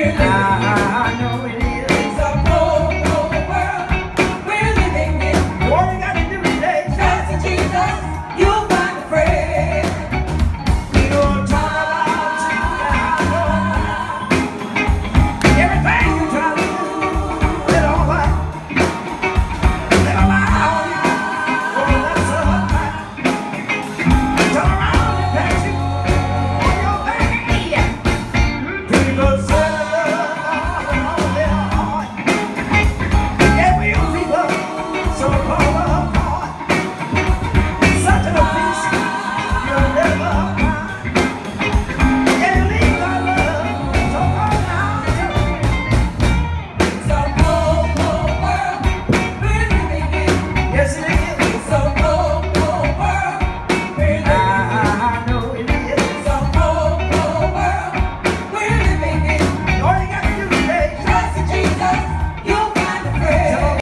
I know it is. It's a cold, cold world we're living in. All you gotta do today is Trust in Jesus, you'll find a friend. we gonna talk about you. Everything you try to do, they don't like. They don't like how you do. Oh, that's a lie. Turn around and pass you on your back. People say